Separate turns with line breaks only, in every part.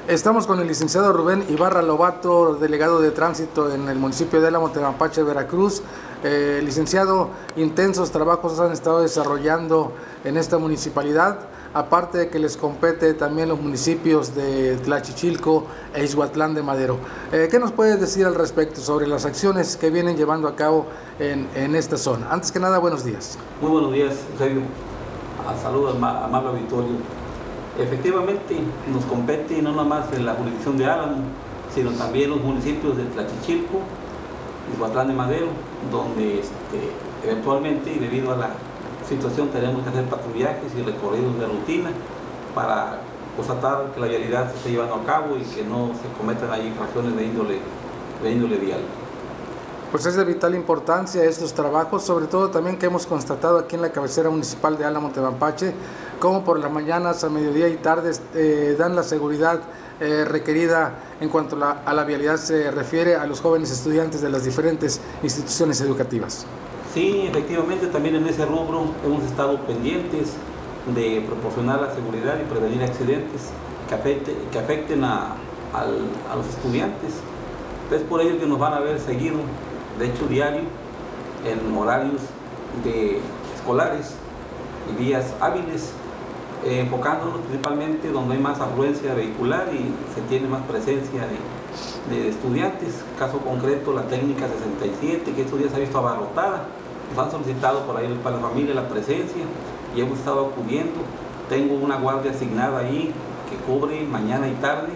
Estamos con el licenciado Rubén Ibarra Lobato, delegado de tránsito en el municipio de Álamo, Tepache, Veracruz. Licenciado, intensos trabajos han estado desarrollando en esta municipalidad, aparte de que les compete también los municipios de Tlachichilco e Ixhuatlán de Madero. ¿Qué nos puedes decir al respecto sobre las acciones que vienen llevando a cabo en esta zona? Antes que nada, buenos días.
Muy buenos días, Eusebio. Saludos, amable auditorio. Efectivamente, nos compete no nada más en la jurisdicción de Álamo, sino también los municipios de Tlachichilco, Ixhuatlán de Madero, donde eventualmente, y debido a la situación, tenemos que hacer patrullajes y recorridos de rutina para constatar que la vialidad se esté llevando a cabo y que no se cometan ahí infracciones de índole vial.
Pues es de vital importancia estos trabajos, sobre todo también que hemos constatado aquí en la cabecera municipal de Álamo, Tepache, como por las mañanas, a mediodía y tardes dan la seguridad requerida en cuanto a la vialidad se refiere a los jóvenes estudiantes de las diferentes instituciones educativas. Sí, efectivamente, también en ese rubro hemos estado pendientes de proporcionar la seguridad y prevenir accidentes que afecten a los estudiantes. Es por ello que nos van a ver seguido, de hecho diario, en horarios escolares y días hábiles, enfocándonos principalmente donde hay más afluencia vehicular y se tiene más presencia de estudiantes. Caso concreto, la técnica 67, que estos días se ha visto abarrotada. Nos han solicitado por ahí para la familia la presencia y hemos estado acudiendo. Tengo una guardia asignada ahí que cubre mañana y tarde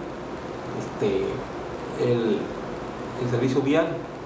el servicio vial.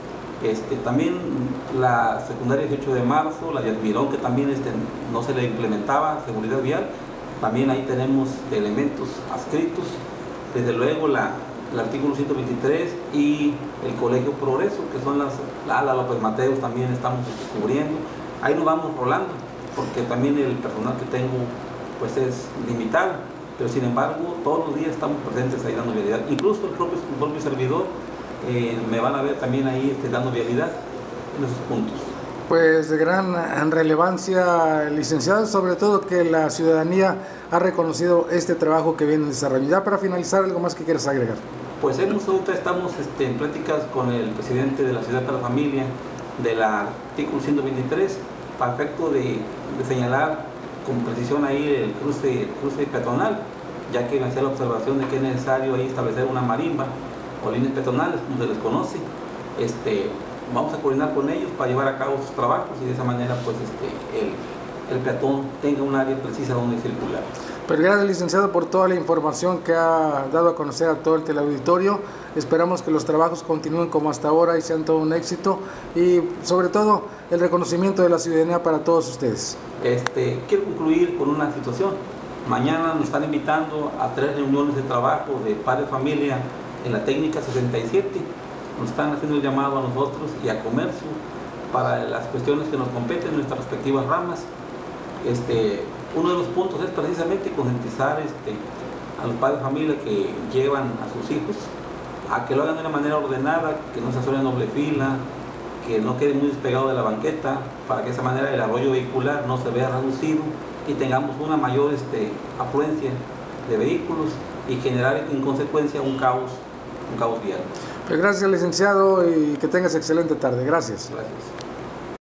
También la secundaria 18 de marzo, la de Admirón, que también no se le implementaba seguridad vial, también ahí tenemos elementos adscritos, desde luego el artículo 123 y el Colegio Progreso, que son la López Mateos, también estamos cubriendo. Ahí nos vamos rolando, porque también el personal que tengo pues es limitado, pero sin embargo todos los días estamos presentes ahí dando vialidad. Incluso el propio servidor me van a ver también ahí dando vialidad en esos puntos. Pues de gran relevancia, licenciado, sobre todo que la ciudadanía ha reconocido este trabajo que viene desarrollando. Ya para finalizar, ¿algo más que quieras agregar? Pues ahorita estamos en pláticas con el presidente de la Ciudad de la Familia del artículo 123 para efecto de señalar con precisión ahí el cruce peatonal, ya que me hacía la observación de que es necesario ahí establecer una marimba o líneas peatonales, como se les conoce. Vamos a coordinar con ellos para llevar a cabo sus trabajos y de esa manera pues el peatón tenga un área precisa donde circular. Pues gracias, licenciado, por toda la información que ha dado a conocer a todo el teleauditorio. Esperamos que los trabajos continúen como hasta ahora y sean todo un éxito, y sobre todo el reconocimiento de la ciudadanía para todos ustedes. Quiero concluir con una situación. Mañana nos están invitando a 3 reuniones de trabajo de padre de familia en la técnica 67. Nos están haciendo el llamado a nosotros y a comercio para las cuestiones que nos competen en nuestras respectivas ramas. Uno de los puntos es precisamente concientizar a los padres de familia que llevan a sus hijos a que lo hagan de una manera ordenada, que no se asolen en doble fila, que no quede muy despegado de la banqueta, para que de esa manera el arroyo vehicular no se vea reducido y tengamos una mayor afluencia de vehículos y generar en consecuencia un caos vial. Pues gracias, licenciado, y que tengas excelente tarde. Gracias. Gracias.